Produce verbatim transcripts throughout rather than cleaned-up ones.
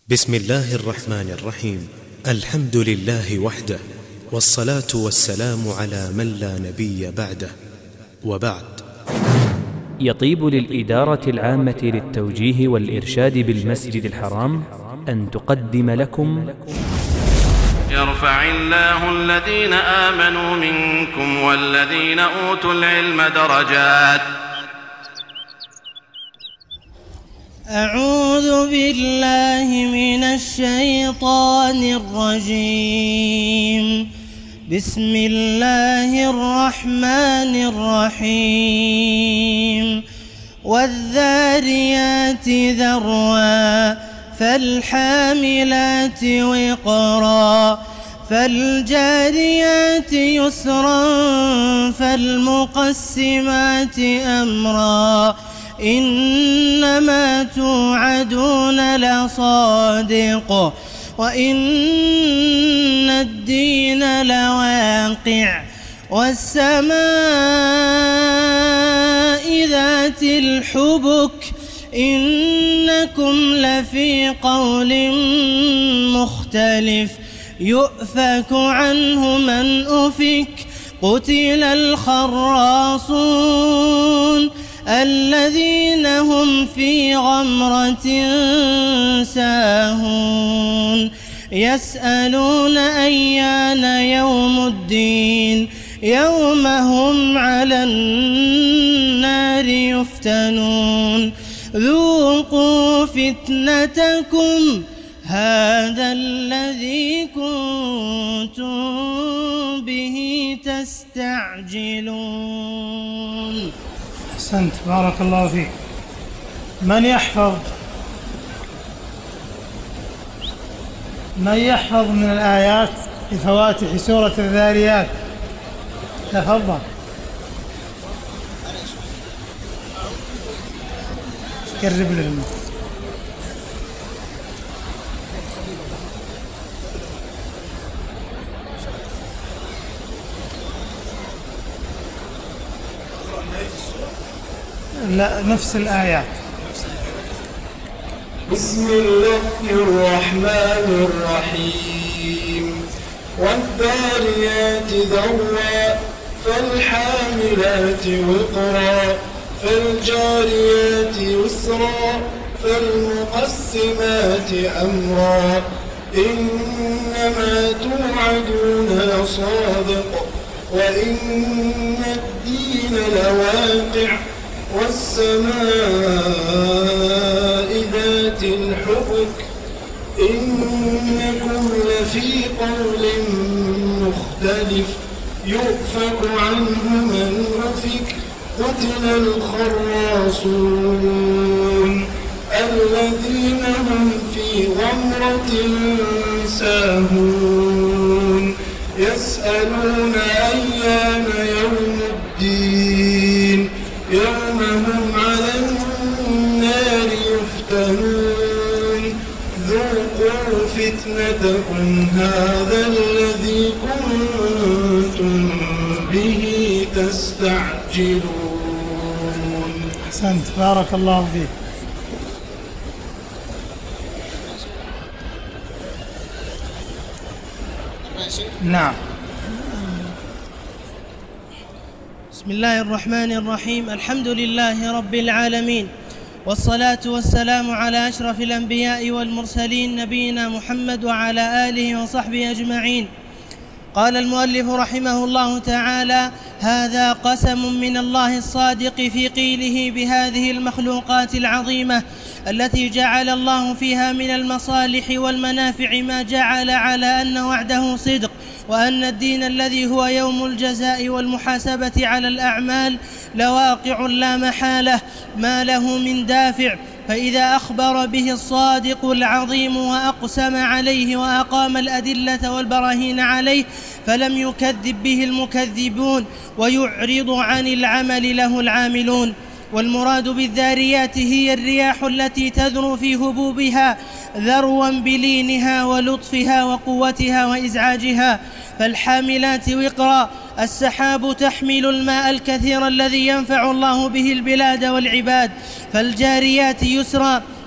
بسم الله الرحمن الرحيم. الحمد لله وحده، والصلاة والسلام على من لا نبي بعده، وبعد. يطيب للإدارة العامة للتوجيه والإرشاد بالمسجد الحرام أن تقدم لكم: يرفع الله الذين آمنوا منكم والذين أوتوا العلم درجات. أعوذ بالله من الشيطان الرجيم. بسم الله الرحمن الرحيم. والذاريات ذروا فالحاملات وقرا فالجاريات يسرا فالمقسمات أمرا إنما توعدون لصادق وإن الدين لواقع والسماء ذات الحبك إنكم لفي قول مختلف يؤفك عنه من أفك قتل الخراصون الذين هم في غمرة ساهون يسألون أيان يوم الدين يوم هم على النار يفتنون ذوقوا فتنتكم هذا الذي كنتم به تستعجلون. أحسنت، بارك الله فيك. من يحفظ من يحفظ من الآيات لفواتح سورة الذاريات؟ تفضل. قرب لهم. لا، نفس الآيات. بسم الله الرحمن الرحيم. والذاريات ذروا فالحاملات وقرا فالجاريات يسرا فالمقسمات أمرا إنما توعدون لصادق وإن الدين لواقع والسماء ذات الحبك إنكم لفي قول مختلف يؤفك عنه من أفك قتل الخراصون الذين هم في غمرة ساهون يسألون أيان يوم الدين يوم هم على النار يفتنون ذوقوا فتنتكم هذا الذي كنتم به تستعجلون. أحسنت، بارك الله فيك. نعم. بسم الله الرحمن الرحيم. الحمد لله رب العالمين، والصلاة والسلام على أشرف الأنبياء والمرسلين نبينا محمد وعلى آله وصحبه أجمعين. قال المؤلف رحمه الله تعالى: هذا قسم من الله الصادق في قيله بهذه المخلوقات العظيمة التي جعل الله فيها من المصالح والمنافع ما جعل على أن وعده صدق، وأن الدين الذي هو يوم الجزاء والمحاسبة على الأعمال لواقع لا محالة ما له من دافع. فإذا أخبر به الصادق العظيم وأقسم عليه وأقام الأدلة والبراهين عليه فلم يكذب به المكذبون ويعرض عن العمل له العاملون. والمراد بالذاريات هي الرياح التي تذرو في هبوبها ذروا بلينها ولطفها وقوتها وإزعاجها. فالحاملات وقرا السحاب تحمل الماء الكثير الذي ينفع الله به البلاد والعباد. فالجاريات يسرا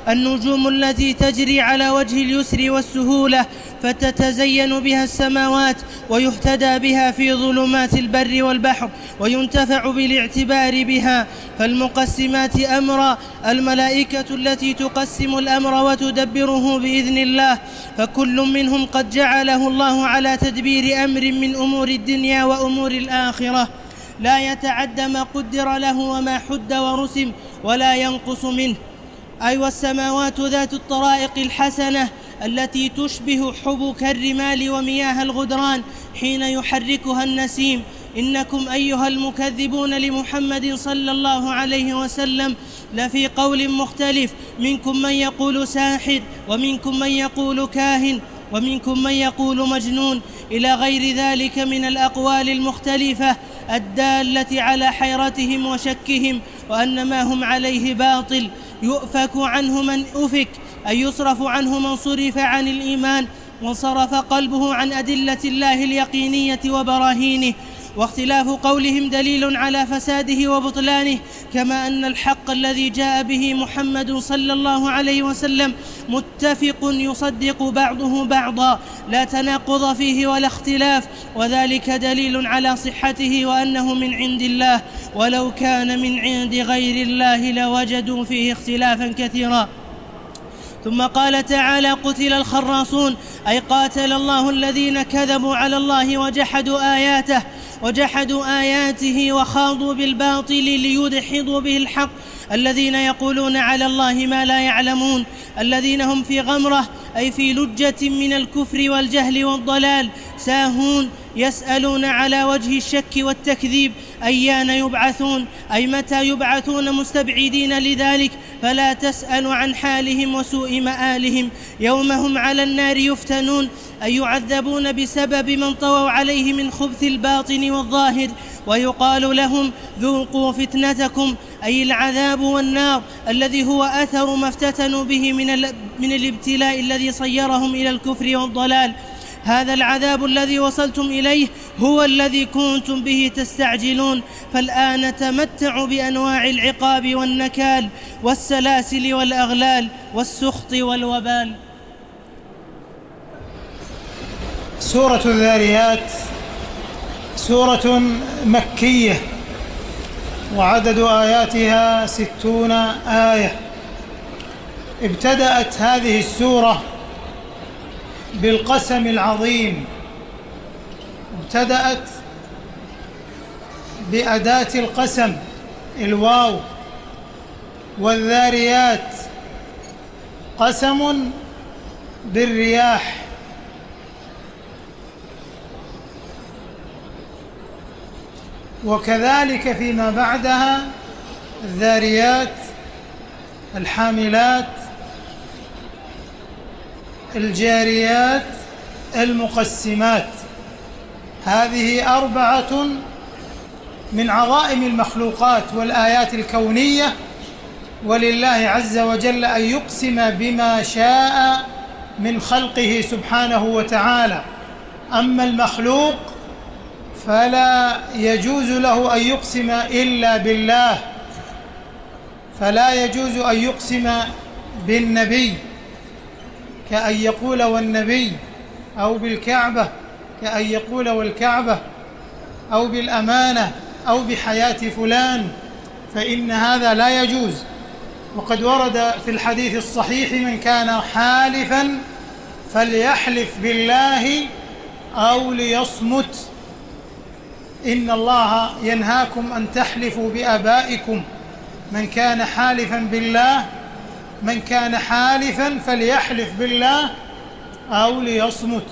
النجوم التي تجري على وجه اليسر والسهولة، فتتزين بها السماوات ويهتدى بها في ظلمات البر والبحر وينتفع بالاعتبار بها. فالمقسمات أمرا الملائكة التي تقسم الأمر وتدبره بإذن الله، فكل منهم قد جعله الله على تدبير أمر من أمور الدنيا وأمور الآخرة، لا يتعدى ما قدر له وما حد ورسم ولا ينقص منه. أي والسماوات ذات الطرائق الحسنة التي تشبه حبك الرمال ومياه الغدران حين يحركها النسيم. إنكم أيها المكذبون لمحمد صلى الله عليه وسلم لفي قول مختلف، منكم من يقول ساحر، ومنكم من يقول كاهن، ومنكم من يقول مجنون، إلى غير ذلك من الأقوال المختلفة الدالة على حيرتهم وشكهم وأن ما هم عليه باطل. يؤفك عنه من أفك، أي يصرف عنه من صرف عن الإيمان وانصرف قلبه عن أدلة الله اليقينية وبراهينه. واختلاف قولهم دليل على فساده وبطلانه، كما أن الحق الذي جاء به محمد صلى الله عليه وسلم متفق يصدق بعضه بعضا، لا تناقض فيه ولا اختلاف، وذلك دليل على صحته وأنه من عند الله، ولو كان من عند غير الله لوجدوا فيه اختلافا كثيرا. ثم قال تعالى: قتل الخراصون، أي قاتل الله الذين كذبوا على الله وجحدوا آياته وجحدوا آياته وخاضوا بالباطل ليدحضوا به الحق، الذين يقولون على الله ما لا يعلمون، الذين هم في غمرة، أي في لجة من الكفر والجهل والضلال، ساهون، يسألون على وجه الشك والتكذيب أيان يبعثون، أي متى يبعثون، مستبعدين لذلك، فلا تسأل عن حالهم وسوء مآلهم. يوم هم على النار يفتنون، أي يعذبون بسبب من طووا عليه من خبث الباطن والظاهر، ويقال لهم: ذوقوا فتنتكم، أي العذاب والنار الذي هو أثر ما افتتنوا به من, من الابتلاء الذي صيرهم إلى الكفر والضلال. هذا العذاب الذي وصلتم إليه هو الذي كنتم به تستعجلون، فالآن تمتعوا بأنواع العقاب والنكال والسلاسل والأغلال والسخط والوبال. سورة الذاريات سورة مكية، وعدد آياتها ستون آية. ابتدأت هذه السورة بالقسم العظيم، ابتدأت بأداة القسم الواو، والذاريات قسم بالرياح، وكذلك فيما بعدها الذاريات، الحاملات، الجاريات، المقسمات. هذه أربعة من عظائم المخلوقات والآيات الكونية، ولله عز وجل أن يقسم بما شاء من خلقه سبحانه وتعالى. أما المخلوق فلا يجوز له أن يقسم إلا بالله، فلا يجوز أن يقسم بالنبي كأن يقول والنبي، أو بالكعبة كأن يقول والكعبة، أو بالأمانة، أو بحياة فلان، فإن هذا لا يجوز. وقد ورد في الحديث الصحيح: من كان حالفا فليحلف بالله أو ليصمت، إن الله ينهاكم أن تحلفوا بآبائكم. من كان حالفا بالله من كان حالفا فليحلف بالله أو ليصمت.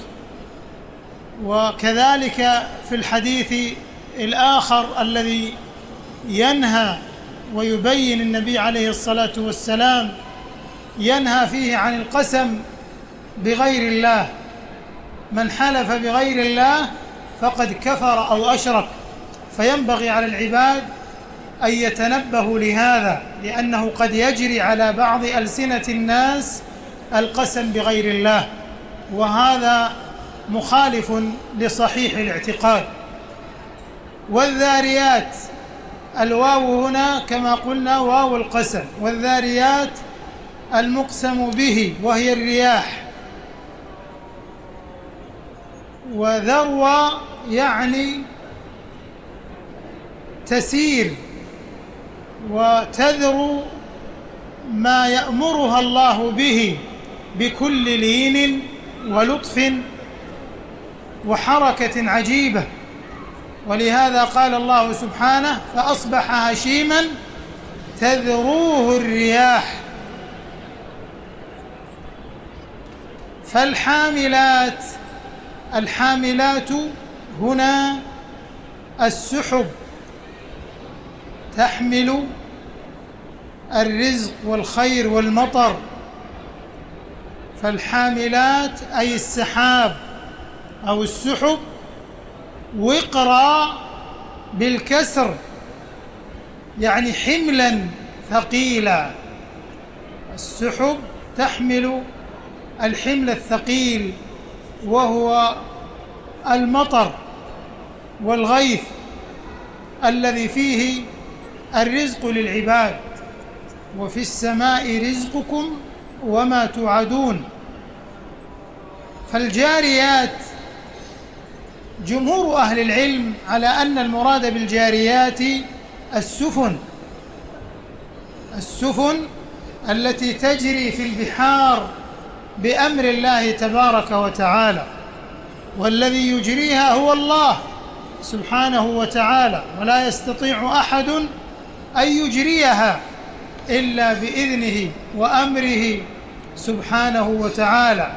وكذلك في الحديث الآخر الذي ينهى ويبين النبي عليه الصلاة والسلام، ينهى فيه عن القسم بغير الله: من حلف بغير الله فقد كفر أو أشرك. فينبغي على العباد أن يتنبهوا لهذا، لأنه قد يجري على بعض ألسنة الناس القسم بغير الله، وهذا مخالف لصحيح الاعتقاد. والذاريات، الواو هنا كما قلنا واو القسم، والذاريات المقسم به وهي الرياح، وذروة يعني تسير وتذرو ما يأمرها الله به بكل لين ولطف وحركة عجيبة. ولهذا قال الله سبحانه: فأصبح هشيما تذروه الرياح. فالحاملات، الحاملات هنا السحب تحمل الرزق والخير والمطر. فالحاملات أي السحاب أو السحب، وقرا بالكسر يعني حملا ثقيلا. السحب تحمل الحمل الثقيل وهو المطر والغيث الذي فيه الرزق للعباد. وفي السماء رزقكم وما توعدون. فالجاريات، جمهور أهل العلم على أن المراد بالجاريات السفن، السفن التي تجري في البحار بأمر الله تبارك وتعالى، والذي يجريها هو الله سبحانه وتعالى، ولا يستطيع أحد أن يجريها إلا بإذنه وأمره سبحانه وتعالى.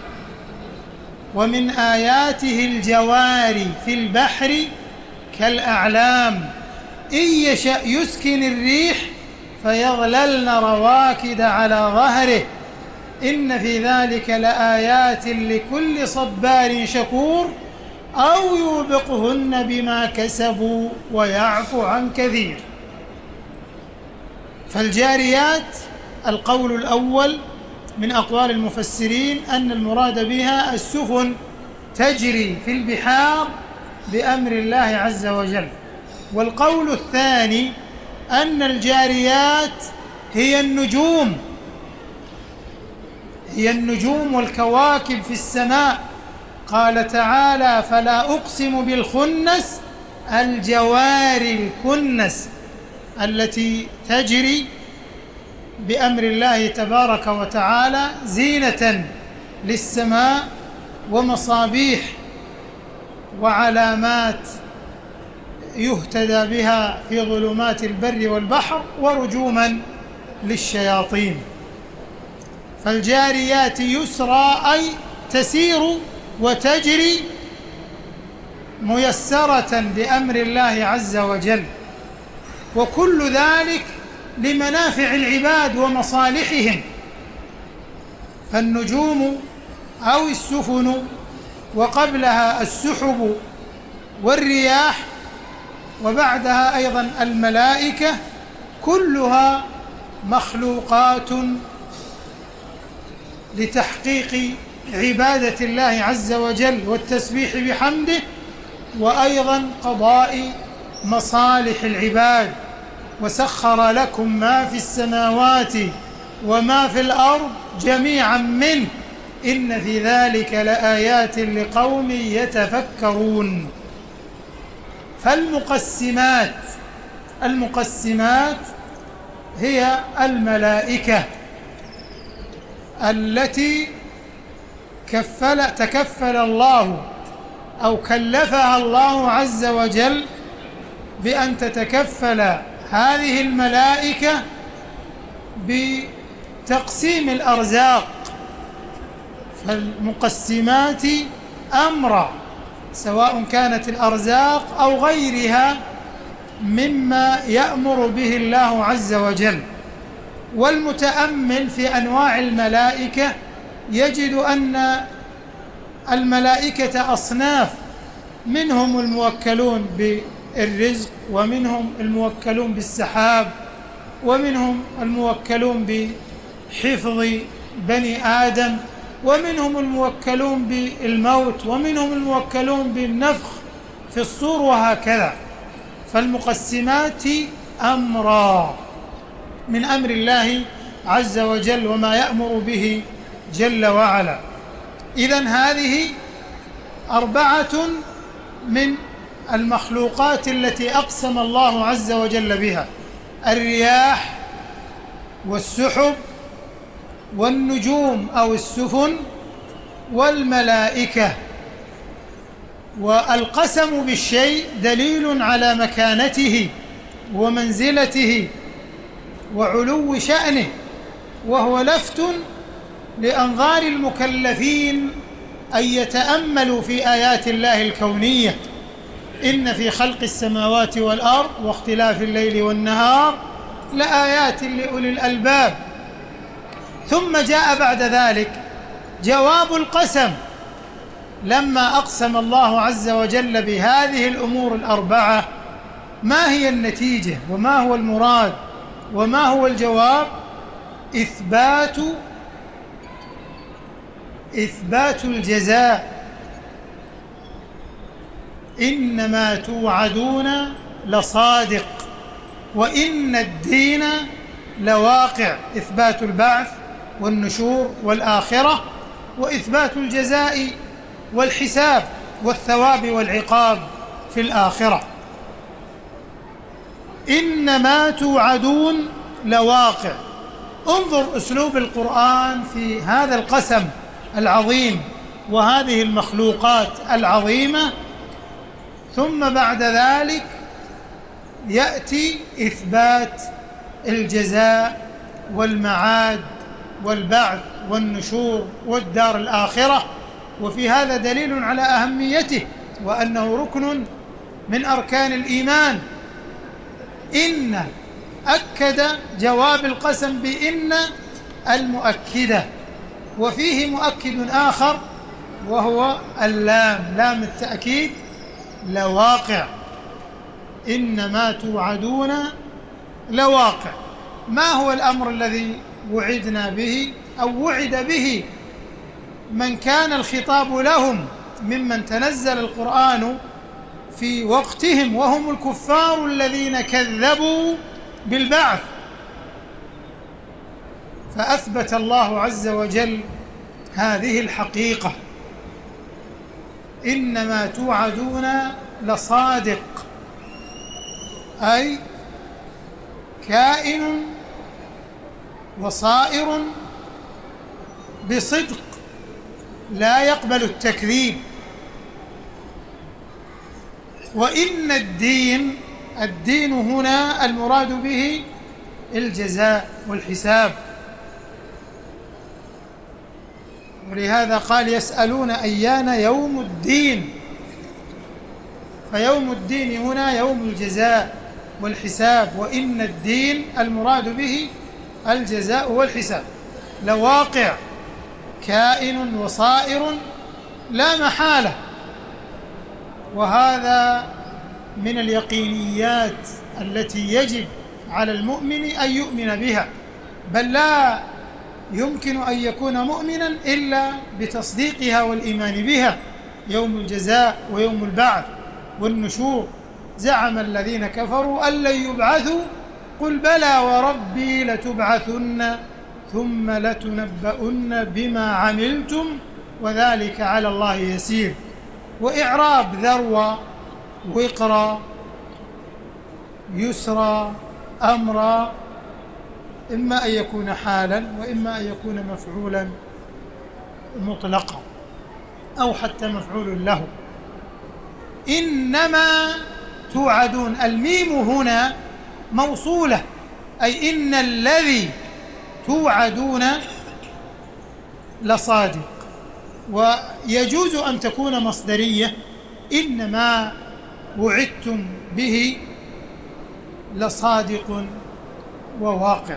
ومن آياته الجواري في البحر كالأعلام إن يشأ يسكن الريح فيظللن رواكد على ظهره إن في ذلك لآيات لكل صبار شكور أو يوبقهن بما كسبوا ويعفو عن كثير. فالجاريات القول الأول من أقوال المفسرين أن المراد بها السفن تجري في البحار بأمر الله عز وجل. والقول الثاني أن الجاريات هي النجوم، هي النجوم والكواكب في السماء. قال تعالى: فلا أقسم بالخنس الجوار الكنس، التي تجري بأمر الله تبارك وتعالى زينة للسماء ومصابيح وعلامات يهتدى بها في ظلمات البر والبحر ورجوما للشياطين. فالجاريات يسرى أي تسير وتجري ميسرة بأمر الله عز وجل، وكل ذلك لمنافع العباد ومصالحهم. فالنجوم أو السفن وقبلها السحب والرياح وبعدها أيضا الملائكة كلها مخلوقات لتحقيق عبادة الله عز وجل والتسبيح بحمده، وأيضا قضاء مصالح العباد. وسخر لكم ما في السماوات وما في الأرض جميعا منه إن في ذلك لآيات لقوم يتفكرون. فالمقسمات، المقسمات هي الملائكة التي كفل تكفل الله أو كلفها الله عز وجل بأن تتكفل هذه الملائكة بتقسيم الأرزاق. فالمقسمات أمرا، سواء كانت الأرزاق أو غيرها مما يأمر به الله عز وجل. والمتأمل في أنواع الملائكة يجد أن الملائكة أصناف، منهم الموكلون بالرزق، ومنهم الموكلون بالسحاب، ومنهم الموكلون بحفظ بني آدم، ومنهم الموكلون بالموت، ومنهم الموكلون بالنفخ في الصور، وهكذا. فالمقسمات أمرا من أمر الله عز وجل وما يأمر به جل وعلا. إذن هذه أربعة من المخلوقات التي أقسم الله عز وجل بها: الرياح والسحب والنجوم أو السفن والملائكة. والقسم بالشيء دليل على مكانته ومنزلته وعلو شأنه، وهو لفت لأنظار المكلفين أن يتأملوا في آيات الله الكونية: إن في خلق السماوات والأرض واختلاف الليل والنهار لآيات لأولي الألباب. ثم جاء بعد ذلك جواب القسم، لما أقسم الله عز وجل بهذه الأمور الأربعة ما هي النتيجة وما هو المراد وما هو الجواب؟ إثبات إثبات الجزاء. إنما توعدون لصادق وإن الدين لواقع. إثبات البعث والنشور والآخرة، وإثبات الجزاء والحساب والثواب والعقاب في الآخرة. إنما توعدون لواقع. انظر أسلوب القرآن في هذا القسم العظيم وهذه المخلوقات العظيمة. ثم بعد ذلك يأتي إثبات الجزاء والمعاد والبعث والنشور والدار الآخرة، وفي هذا دليل على أهميته وأنه ركن من أركان الإيمان. إن أكد جواب القسم بإن المؤكدة، وفيه مؤكد آخر وهو اللام، لام التأكيد، لواقع. إنما توعدون لواقع. ما هو الأمر الذي وعدنا به أو وعد به من كان الخطاب لهم ممن تنزل القرآن في وقتهم، وهم الكفار الذين كذبوا بالبعث؟ فأثبت الله عز وجل هذه الحقيقة: إنما توعدون لصادق، أي كائن وصائر بصدق لا يقبل التكذيب. وإن الدين، الدين هنا المراد به الجزاء والحساب، ولهذا قال: يسألون أيان يوم الدين. فيوم الدين هنا يوم الجزاء والحساب، وإن الدين المراد به الجزاء والحساب. لواقع، كائن وصائر لا محالة. وهذا من اليقينيات التي يجب على المؤمن أن يؤمن بها، بل لا يمكن أن يكون مؤمنا إلا بتصديقها والإيمان بها. يوم الجزاء ويوم البعث والنشور. زعم الذين كفروا أن لن يبعثوا قل بلى وربي لتبعثن ثم لتنبؤن بما عملتم وذلك على الله يسير. وإعراب ذروة، وقرا، يسرى، أمرا، إما أن يكون حالا وإما أن يكون مفعولا مطلقا أو حتى مفعول له. إنما توعدون، الميم هنا موصولة، أي إن الذي توعدون لصادق. ويجوز أن تكون مصدرية: إنما وعدتم به لصادق وواقع.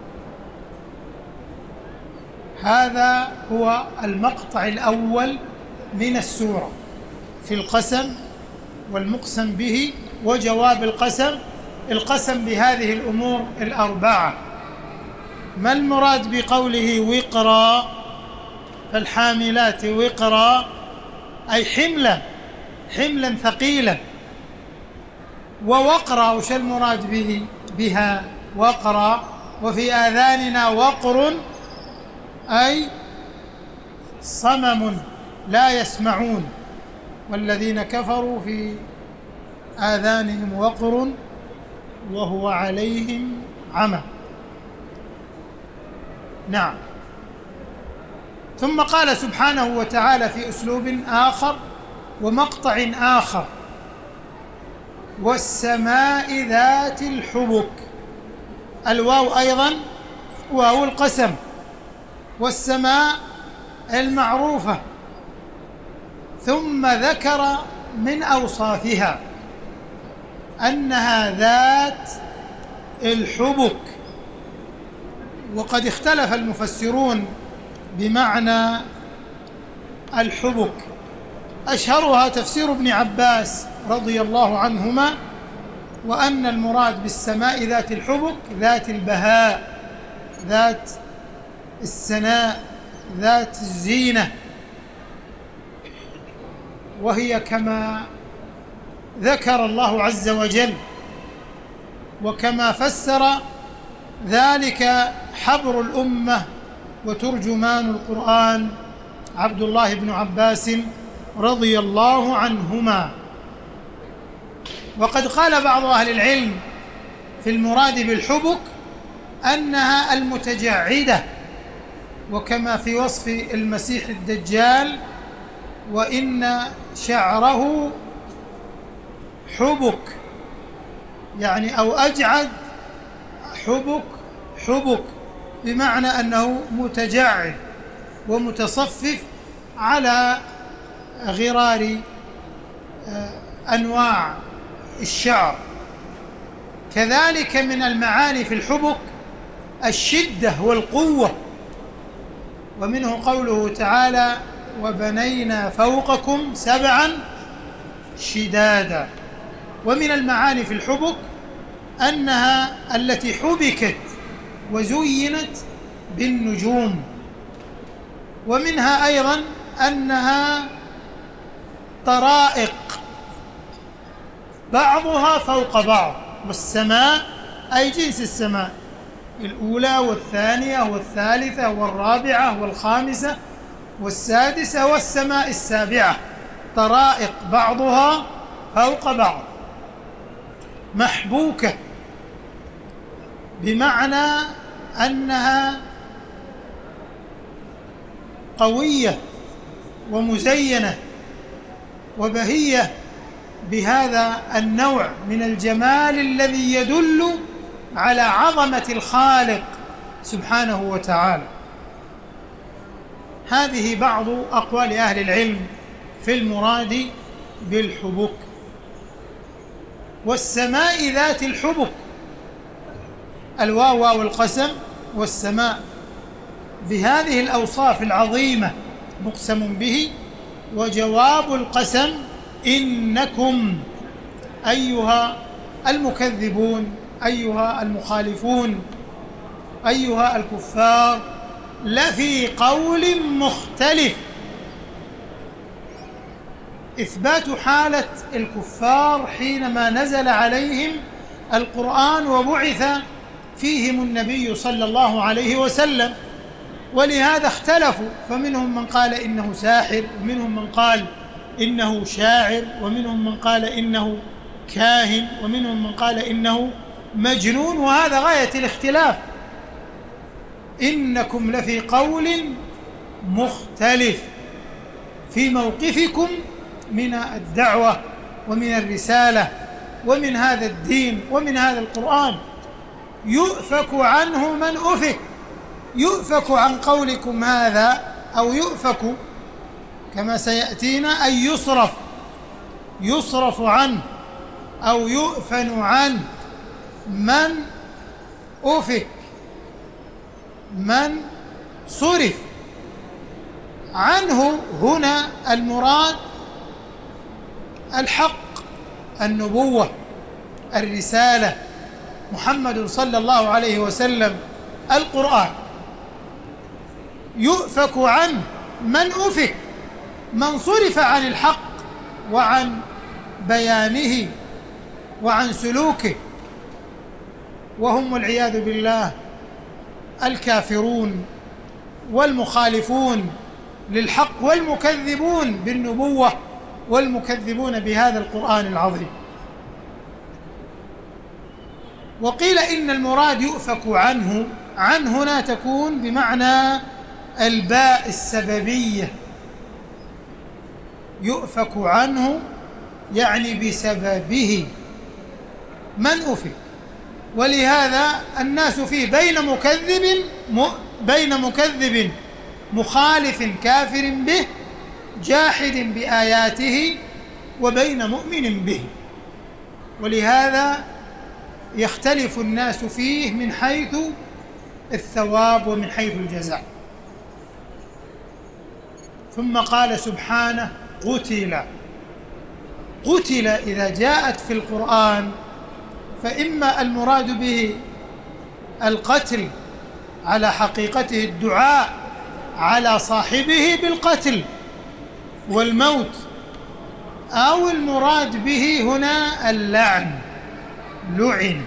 هذا هو المقطع الأول من السورة في القسم والمقسم به وجواب القسم. القسم بهذه الأمور الأربعة. ما المراد بقوله وقرا؟ فالحاملات وقرا أي حملا، حملا ثقيلا. ووقرا وش المراد به بها؟ وقرا وفي آذاننا وقر أي صمم لا يسمعون، والذين كفروا في آذانهم وقر وهو عليهم عمى. نعم. ثم قال سبحانه وتعالى في أسلوب آخر ومقطع آخر: والسماء ذات الحبك. الواو أيضا واو القسم، والسماء المعروفة، ثم ذكر من أوصافها أنها ذات الحبك. وقد اختلف المفسرون بمعنى الحبك، أشهرها تفسير ابن عباس رضي الله عنهما، وأن المراد بالسماء ذات الحبك ذات البهاء، ذات السناء، ذات الزينة، وهي كما ذكر الله عز وجل وكما فسر ذلك حبر الأمة وترجمان القرآن عبد الله بن عباس رضي الله عنهما. وقد قال بعض أهل العلم في المراد بالحبك أنها المتجعدة، وكما في وصف المسيح الدجال: وإن شعره حبك، يعني أو أجعد حبك حبك، بمعنى أنه متجعد ومتصفف على غرار أنواع الشعر. كذلك من المعاني في الحبك الشدة والقوة، ومنه قوله تعالى: وبنينا فوقكم سبعا شدادا. ومن المعاني في الحبك أنها التي حبكت وزينت بالنجوم. ومنها أيضا أنها طرائق بعضها فوق بعض، والسماء أي جنس السماء، الأولى والثانية والثالثة والرابعة والخامسة والسادسة والسماء السابعة، طرائق بعضها فوق بعض. محبوكة بمعنى أنها قوية ومزينة وبهية بهذا النوع من الجمال الذي يدل على عظمة الخالق سبحانه وتعالى. هذه بعض أقوال أهل العلم في المراد بالحبك. والسماء ذات الحبك، الواو واو القسم، والسماء بهذه الأوصاف العظيمة مقسم به. وجواب القسم: إنكم أيها المكذبون، أيها المخالفون، أيها الكفار، لفي قول مختلف. إثبات حالة الكفار حينما نزل عليهم القرآن وبعث فيهم النبي صلى الله عليه وسلم، ولهذا اختلفوا، فمنهم من قال إنه ساحر، ومنهم من قال إنه شاعر، ومنهم من قال إنه كاهن، ومنهم من قال إنه مجنون، وهذا غاية الاختلاف. إنكم لفي قول مختلف في موقفكم من الدعوة ومن الرسالة ومن هذا الدين ومن هذا القرآن. يؤفك عنه من أفك، يؤفك عن قولكم هذا، أو يؤفك كما سيأتينا أي يصرف، يصرف عنه أو يؤفن عنه من أفك، من صرف عنه. هنا المراد الحق، النبوة، الرسالة، محمد صلى الله عليه وسلم، القرآن. يؤفك عنه من أفك، من صرف عن الحق وعن بيانه وعن سلوكه، وهم والعياذ بالله الكافرون والمخالفون للحق والمكذبون بالنبوة والمكذبون بهذا القرآن العظيم. وقيل إن المراد يؤفك عنه، عن هنا تكون بمعنى الباء السببية، يؤفك عنه يعني بسببه من أفك. ولهذا الناس فيه بين مكذب بين مكذب مخالف كافر به جاحد بآياته وبين مؤمن به، ولهذا يختلف الناس فيه من حيث الثواب ومن حيث الجزاء. ثم قال سبحانه قتل. قتل إذا جاءت في القرآن فإما المراد به القتل على حقيقته، الدعاء على صاحبه بالقتل والموت، أو المراد به هنا اللعن، لعن.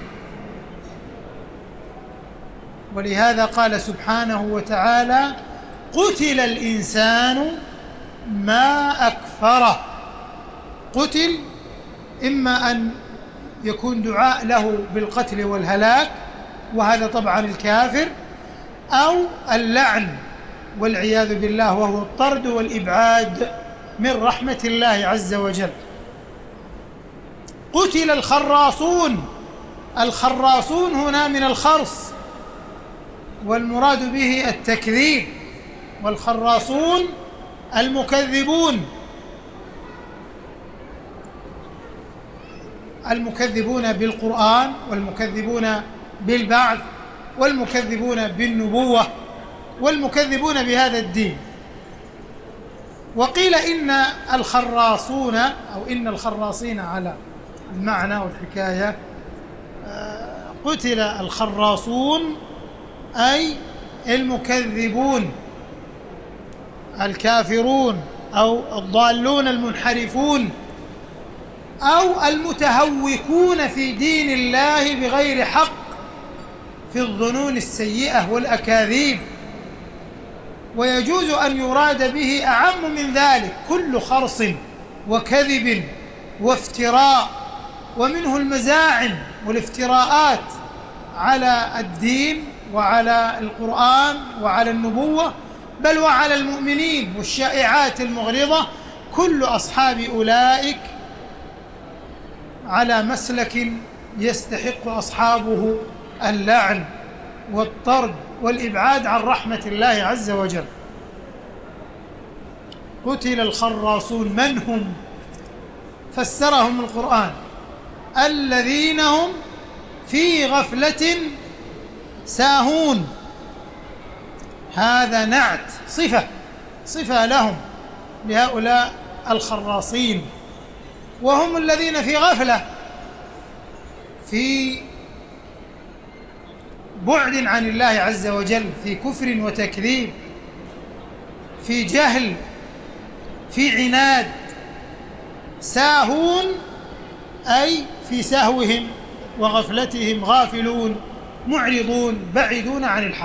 ولهذا قال سبحانه وتعالى قتل الإنسان ما أكفره. قتل إما أن يكون دعاء له بالقتل والهلاك، وهذا طبعا الكافر، أو اللعن والعياذ بالله، وهو الطرد والإبعاد من رحمة الله عز وجل. قتل الخراصون. الخراصون هنا من الخرص، والمراد به التكذيب، والخراصون المكذبون، المكذبون بالقرآن والمكذبون بالبعث والمكذبون بالنبوة والمكذبون بهذا الدين. وقيل إن الخراصون أو إن الخراصين على المعنى والحكاية، قتل الخراصون أي المكذبون الكافرون أو الضالون المنحرفون أو المتهوكون في دين الله بغير حق، في الظنون السيئة والأكاذيب. ويجوز أن يراد به أعم من ذلك كل خرص وكذب وافتراء، ومنه المزاعم والافتراءات على الدين وعلى القرآن وعلى النبوة، بل وعلى المؤمنين، والشائعات المغرضة. كل أصحاب أولئك على مسلك يستحق أصحابه اللعن والطرد والإبعاد عن رحمة الله عز وجل. قتل الخراصون. من هم؟ فسرهم القرآن الذين هم في غفلة ساهون. هذا نعت، صفة صفة لهم، لهؤلاء الخراصين، وهم الذين في غفلة، في بعد عن الله عز وجل، في كفر وتكذيب، في جهل، في عناد. ساهون أي في سهوهم وغفلتهم غافلون معرضون بعيدون عن الحق.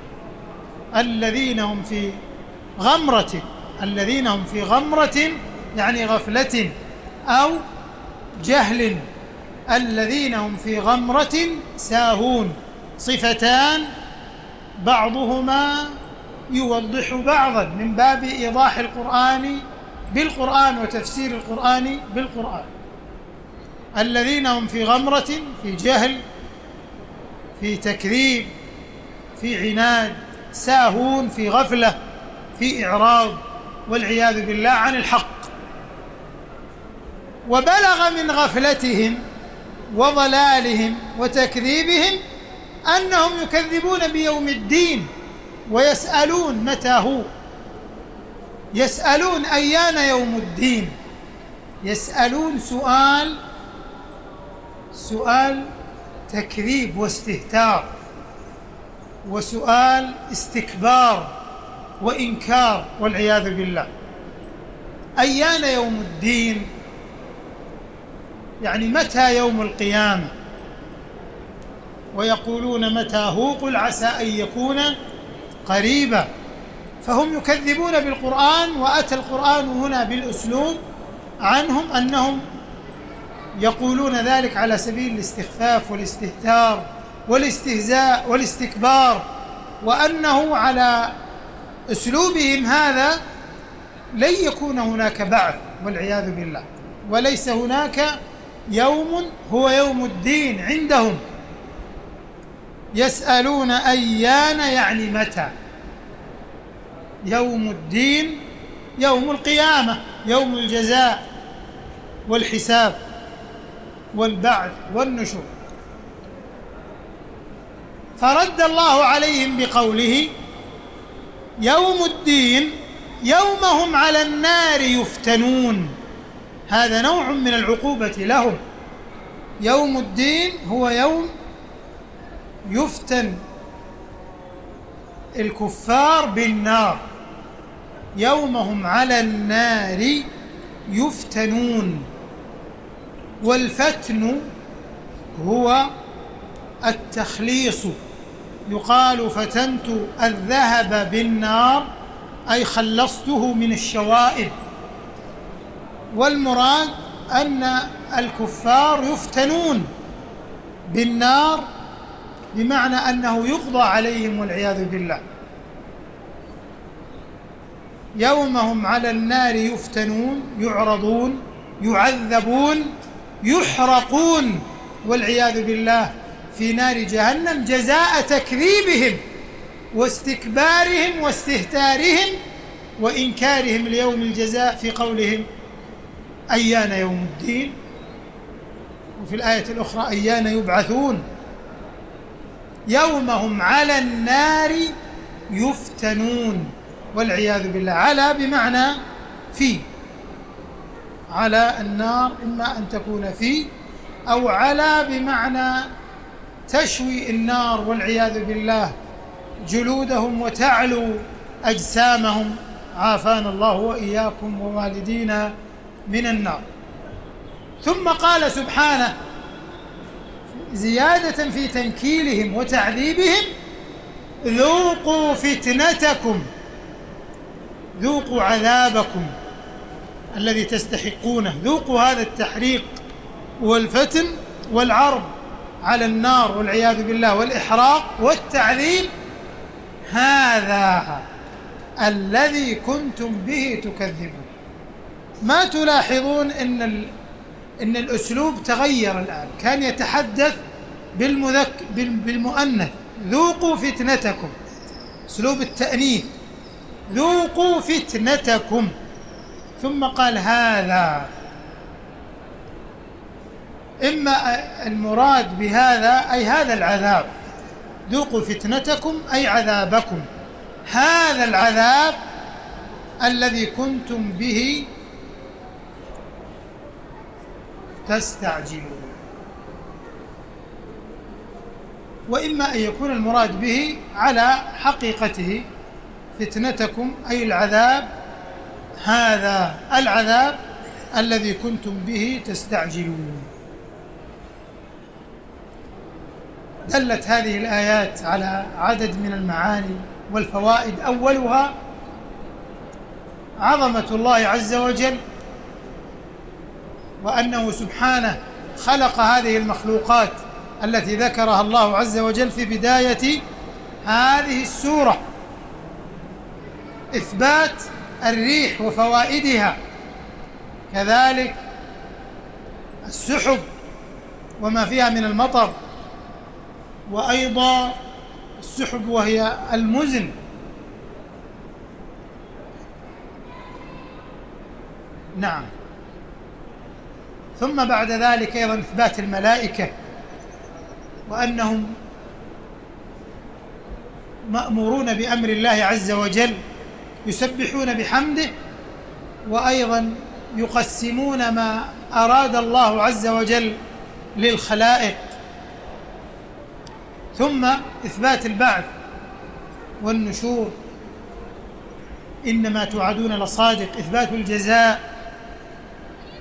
الذين هم في غمرة، الذين هم في غمرة يعني غفلة أو جهل. الذين هم في غمرة ساهون، صفتان بعضهما يوضح بعضا من باب إيضاح القرآن بالقرآن وتفسير القرآن بالقرآن. الذين هم في غمرة، في جهل، في تكذيب، في عناد. ساهون في غفلة، في إعراض والعياذ بالله عن الحق. وبلغ من غفلتهم وضلالهم وتكذيبهم أنهم يكذبون بيوم الدين ويسألون متى هو، يسألون أيان يوم الدين. يسألون سؤال سؤال تكذيب واستهتار، وسؤال استكبار وإنكار والعياذ بالله. أيان يوم الدين يعني متى يوم القيامة، ويقولون متى هو قل عسى أن يكون قريبا. فهم يكذبون بالقرآن، وأتى القرآن هنا بالأسلوب عنهم أنهم يقولون ذلك على سبيل الاستخفاف والاستهتار والاستهزاء والاستكبار، وأنه على أسلوبهم هذا لن يكون هناك بعث والعياذ بالله، وليس هناك يوم هو يوم الدين عندهم. يسألون أيان يعني متى، يوم الدين يوم القيامة، يوم الجزاء والحساب والبعث والنشور. فرد الله عليهم بقوله يوم الدين يوم هم على النار يفتنون، هذا نوع من العقوبة لهم. يوم الدين هو يوم يفتن الكفار بالنار، يوم هم على النار يفتنون. والفتن هو التخليص، يقال فتنت الذهب بالنار أي خلصته من الشوائب. والمراد أن الكفار يفتنون بالنار بمعنى أنه يقضى عليهم والعياذ بالله. يوم هم على النار يفتنون، يعرضون، يعذبون، يحرقون والعياذ بالله في نار جهنم جزاء تكذيبهم واستكبارهم واستهتارهم وإنكارهم ليوم الجزاء في قولهم أيان يوم الدين، وفي الآية الأخرى أيان يبعثون. يوم هم على النار يفتنون والعياذ بالله. على بمعنى في، على النار إما أن تكون في، أو على بمعنى تشوي النار والعياذ بالله جلودهم وتعلو أجسامهم، عافانا الله وإياكم ووالدينا من النار. ثم قال سبحانه زيادة في تنكيلهم وتعذيبهم ذوقوا فتنتكم، ذوقوا عذابكم الذي تستحقونه. ذوقوا هذا التحريق والفتن والعرض على النار والعياذ بالله والإحراق والتعذيب، هذا الذي كنتم به تكذبون. ما تلاحظون إن إن الأسلوب تغير الآن؟ كان يتحدث بالمذك بالمؤنث ذوقوا فتنتكم، أسلوب التأنيث، ذوقوا فتنتكم، ثم قال هذا. إما المراد بهذا أي هذا العذاب، ذوقوا فتنتكم أي عذابكم، هذا العذاب الذي كنتم به تستعجلون. وإما أن يكون المراد به على حقيقته فتنتكم أي العذاب، هذا العذاب الذي كنتم به تستعجلون. دلت هذه الآيات على عدد من المعاني والفوائد، أولها عظمة الله عز وجل، وأنه سبحانه خلق هذه المخلوقات التي ذكرها الله عز وجل في بداية هذه السورة، إثبات الريح وفوائدها، كذلك السحب وما فيها من المطر، وأيضا السحب وهي المزن، نعم. ثم بعد ذلك أيضا إثبات الملائكة، وأنهم مأمورون بأمر الله عز وجل، يسبحون بحمده، وأيضا يقسمون ما أراد الله عز وجل للخلائق. ثم إثبات البعث والنشور، إنما توعدون لصادق، إثبات الجزاء،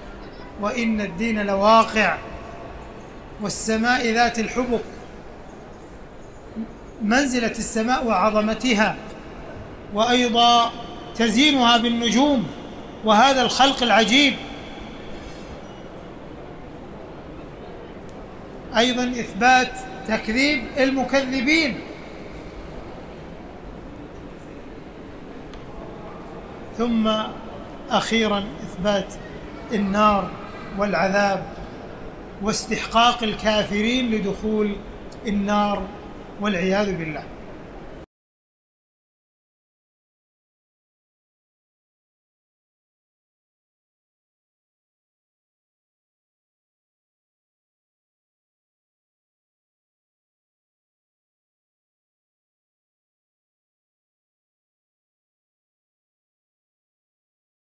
وإن الدين لواقع، والسماء ذات الحبك، منزلة السماء وعظمتها، وأيضا تزيينها بالنجوم وهذا الخلق العجيب. أيضا إثبات تكذيب المكذبين، ثم أخيرا إثبات النار والعذاب واستحقاق الكافرين لدخول النار والعياذ بالله.